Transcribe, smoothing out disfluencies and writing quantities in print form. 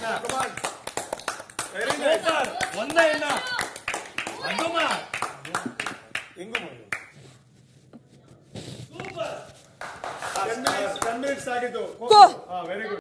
very nice ಒಂದೇ ಇನ್ನ ಅನುಮ ಹೆಂಗು ಮಾಡಿ ಸೂಪರ್ 10 minutes ಆಗಿದ್ದು ವೆರಿ ಗುಡ್